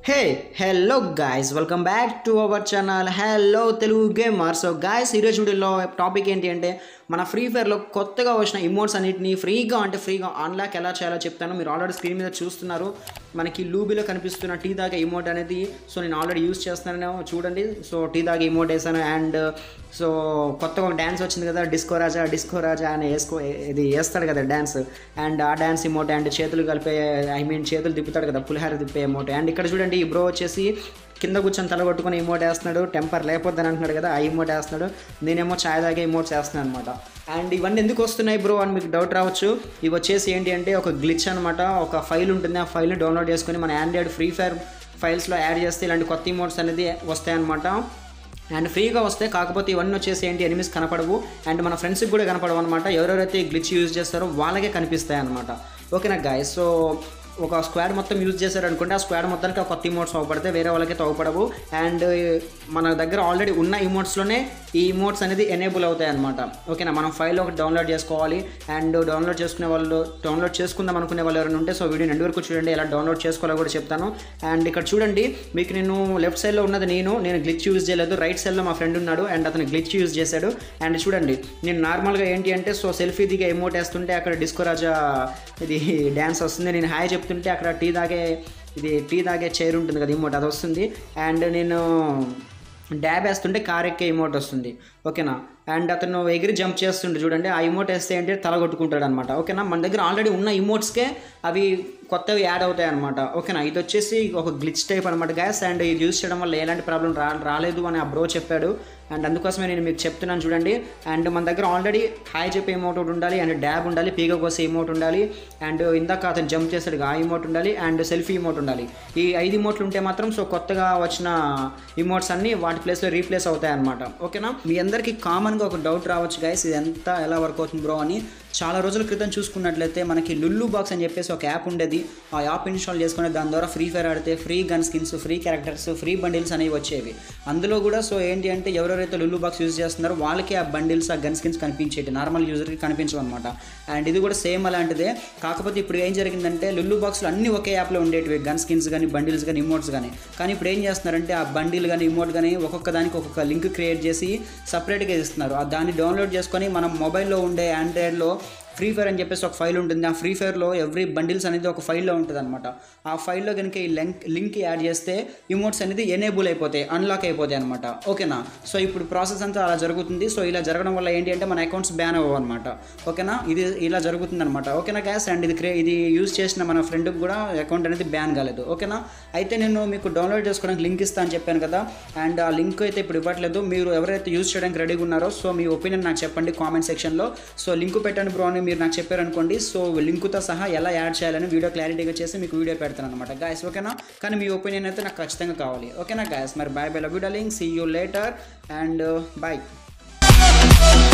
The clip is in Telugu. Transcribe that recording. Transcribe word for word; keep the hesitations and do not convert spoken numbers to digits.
Hey hello guys welcome back to our channel hello Telugu gamer. So guys ఈరోజు వీడియోలో టాపిక్ ఏంటి అంటే మన ఫ్రీ ఫైర్లో కొత్తగా వచ్చిన ఇమోట్స్ అన్నిటిని ఫ్రీగా అంటే ఫ్రీగా అన్లాక్ ఎలా చేయాలో చెప్తాను. మీరు ఆల్రెడీ స్క్రీన్ మీద చూస్తున్నారు మనకి లూబీలో కనిపిస్తున్న టీ దాగే ఇమోట్ అనేది. సో నేను ఆల్రెడీ యూస్ చేస్తున్నాను చూడండి. సో టీ దాగే ఇమోట్ వేసాను అండ్ సో కొత్తగా ఒక డ్యాన్స్ వచ్చింది కదా, డిస్కో రాజా డిస్కో రాజా అని వేసుకో ఇది వేస్తాడు కదా డ్యాన్స్, అండ్ ఆ డ్యాన్స్ ఇమోట్ అండ్ చేతులు కలిపే ఐ మీన్ చేతులు తిప్పుతాడు కదా పులిహార తిప్పే ఇమోట్. అండ్ ఇక్కడ చూడండి ఈ బ్రో వచ్చేసి కింద కూర్చొని తలగొట్టుకుని ఇమోట్ వేస్తున్నాడు, టెంపర్ లేకపోద్దని అంటున్నాడు కదా, ఆ ఇమోట్ వేస్తున్నాడు. నేనేమో ఛాయ్ తాగే ఇమోట్స్ వేస్తున్నాను అనమాట. అండ్ ఇవన్నీ ఎందుకు వస్తున్నాయి బ్రో అని మీకు డౌట్ రావచ్చు. ఇవి వచ్చేసి ఏంటి అంటే ఒక గ్లిచ్ అనమాట. ఒక ఫైల్ ఉంటుంది, ఆ ఫైల్ని డౌన్లోడ్ చేసుకొని మన ఆండ్రాయిడ్ ఫ్రీ ఫైర్ ఫైల్స్లో యాడ్ చేస్తే ఇలాంటి కొత్త ఇమోట్స్ అనేది వస్తాయన్నమాట. అండ్ ఫ్రీగా వస్తాయి. కాకపోతే ఇవన్నీ వచ్చేసి ఏంటి ఎనిమిస్ కనపడవు అండ్ మన ఫ్రెండ్స్కి కూడా కనపడవు అనమాట. ఎవరెవరైతే గ్లిచ్ యూజ్ చేస్తారో వాళ్ళకే కనిపిస్తాయి అనమాట. ఓకేనా గాయస్. సో ఒక స్క్వాడ్ మొత్తం యూజ్ చేశారు అనుకుంటే ఆ స్క్వాడ్ మొత్తానికి ఒక కొత్త ఇమోట్స్ అవపడితే వేరే వాళ్ళకైతే అవపడవు. అండ్ మన దగ్గర ఆల్రెడీ ఉన్న ఇమోట్స్లోనే ఈ ఇమోట్స్ అనేది ఎనేబుల్ అవుతాయి అనమాట. ఓకేనా. మనం ఫైల్ ఒకటి డౌన్లోడ్ చేసుకోవాలి అండ్ డౌన్లోడ్ చేసుకునే వాళ్ళు డౌన్లోడ్ చేసుకుందాం అనుకునే వాళ్ళు ఎవరైనా ఉంటే సో వీడియోని ఎండ్ వరకు చూడండి, ఎలా డౌన్లోడ్ చేసుకోవాలో కూడా చెప్తాను. అండ్ ఇక్కడ చూడండి మీకు నేను లెఫ్ట్ సైడ్లో ఉన్నది నేను నేను గ్లిచ్ యూజ్ చేయలేదు, రైట్ సైడ్లో మా ఫ్రెండ్ ఉన్నాడు అండ్ అతను గ్లిచ్ యూజ్ చేశాడు. అండ్ చూడండి నేను నార్మల్గా ఏంటి అంటే సో సెల్ఫీ దిగే ఎమోట్ వేస్తుంటే అక్కడ డిస్కో రాజా ఇది డ్యాన్స్ వస్తుంది, నేను హాయ్ చెప్తుంటే అక్కడ టీ తాగే ఇది టీ తాగే చైర్ ఉంటుంది కదా ఇమోట్ అది వస్తుంది. అండ్ నేను డ్యాబ్ వేస్తుంటే కార్ ఎక్కే ఇమోట్ వస్తుంది. ఓకేనా. అండ్ అతను ఎగిరి జంప్ చేస్తుంటే చూడండి ఆ ఇమోట్ వేస్తే ఏంటి తల కొట్టుకుంటాడు అనమాట. ఓకేనా. మన దగ్గర ఆల్రెడీ ఉన్న ఇమోట్స్కే అవి కొత్తవి యాడ్ అవుతాయి అనమాట. ఓకేనా. ఇది వచ్చేసి ఒక గ్లిచ్ టైప్ అనమాట గ్యాస్. అండ్ ఇది యూజ్ చేయడం వల్ల ఎలాంటి ప్రాబ్లం రా రాలేదు అని ఆ బ్రో చెప్పాడు. అండ్ అందుకోసమే నేను మీకు చెప్తున్నాను చూడండి. అండ్ మన దగ్గర ఆల్రెడీ హాయ్ చెప్పే ఇమోట్ ఒకటి ఉండాలి అండ్ డ్యాబ్ ఉండాలి, పీగ కోసే ఇమోట్ ఉండాలి అండ్ ఇందాక అతను జంప్ చేస్తాడు ఆ ఇమోట్ ఉండాలి అండ్ సెల్ఫీ ఇమోట్ ఉండాలి. ఈ ఐదు ఇమోట్లు ఉంటే మాత్రం సో కొత్తగా వచ్చిన ఇమోట్స్ అన్నీ వాటి ప్లేస్లో రీప్లేస్ అవుతాయి అనమాట. ఓకేనా. మీ అందరికీ కామన్గా ఒక డౌట్ రావచ్చు గైస్ ఇది ఎంత ఎలా వర్క్ అవుతుంది బ్రో అని. చాలా రోజుల క్రితం చూసుకున్నట్లయితే మనకి లుల్లు బాక్స్ అని చెప్పేసి ఒక యాప్ ఉండేది. ఆ యాప్ ఇన్స్టాల్ చేసుకుని దాని ద్వారా ఫ్రీ ఫైర్ ఆడితే free gun skins, free characters, free bundles అనేవి వచ్చేవి. అందులో కూడా సో ఏంటి అంటే ఎవరెవరైతే లుల్లు బాక్స్ యూజ్ చేస్తున్నారో వాళ్ళకి ఆ బండిల్స్ ఆ గన్ స్కిన్స్ కనిపించేవి, నార్మల్ యూజర్కి కనిపించవు అనమాట. అండ్ ఇది కూడా సేమ్ అలాంటిదే. కాకపోతే ఇప్పుడు ఏం జరిగిందంటే లుల్లు బాక్స్లో అన్నీ ఒకే యాప్లో ఉండేటివి, గన్ స్కిన్స్ కానీ బండిల్స్ కానీ ఇమోట్స్ కానీ. కానీ ఇప్పుడు ఏం చేస్తున్నారంటే ఆ బండిల్ కానీ ఇమోట్ కానీ ఒక్కొక్క దానికి ఒక్కొక్క లింక్ క్రియేట్ చేసి సపరేట్గా ఇస్తున్నారు. దాన్ని డౌన్లోడ్ చేసుకొని మనం మొబైల్లో ఉండే ఆండ్రాయిడ్లో ఫ్రీ ఫైర్ అని చెప్పేసి ఒక ఫైల్ ఉంటుంది. ఆ ఫ్రీ ఫైర్లో ఎవ్రీ బండిల్స్ అనేది ఒక ఫైల్లో ఉంటుంది అనమాట. ఆ ఫైల్లో కనుక ఈ లింక్ లింక్ యాడ్ చేస్తే ఇమోట్స్ అనేది ఎనేబుల్ అయిపోతాయి, అన్లాక్ అయిపోతాయి అనమాట. ఓకేనా. సో ఇప్పుడు ప్రాసెస్ అంతా అలా జరుగుతుంది. సో ఇలా జరగడం వల్ల ఏంటి అంటే మన అకౌంట్స్ బ్యాన్ అవ్వవు అనమాట. ఓకేనా. ఇది ఇలా జరుగుతుంది అనమాట. ఓకేనా గ్యాస్. అండ్ ఇది క్రే ఇది యూజ్ చేసిన మన ఫ్రెండ్కి కూడా అకౌంట్ అనేది బ్యాన్ కాలేదు. ఓకేనా. అయితే నేను మీకు డౌన్లోడ్ చేసుకోవడానికి లింక్ ఇస్తా అని చెప్పాను కదా, అండ్ ఆ లింక్ అయితే ఇప్పుడు ఇవ్వట్లేదు. మీరు ఎవరైతే యూజ్ చేయడానికి రెడీగా ఉన్నారో సో మీ ఒపీనియన్ నాకు చెప్పండి కామెంట్ సెక్షన్లో. సో లింక్ పెట్టండి బ్రో అని మీరు నాకు చెప్పారనుకోండి. సో లింకుతో సహా ఎలా యాడ్ చేయాలని వీడియో క్లారిటీగా చేసి మీకు వీడియో పెడతాను అనమాట గాయస్. ఓకేనా. కానీ మీ ఒపీనియన్ అయితే నాకు ఖచ్చితంగా కావాలి. ఓకేనా గాయస్. మరి bye bye, love you darling, see you later and bye.